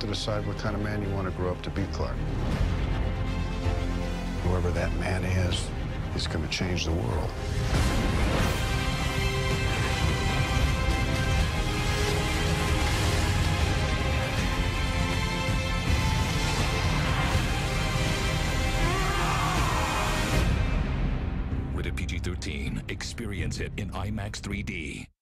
to decide what kind of man you want to grow up to be, Clark. Whoever that man is, he's going to change the world. Rated PG-13. Experience it in IMAX 3D.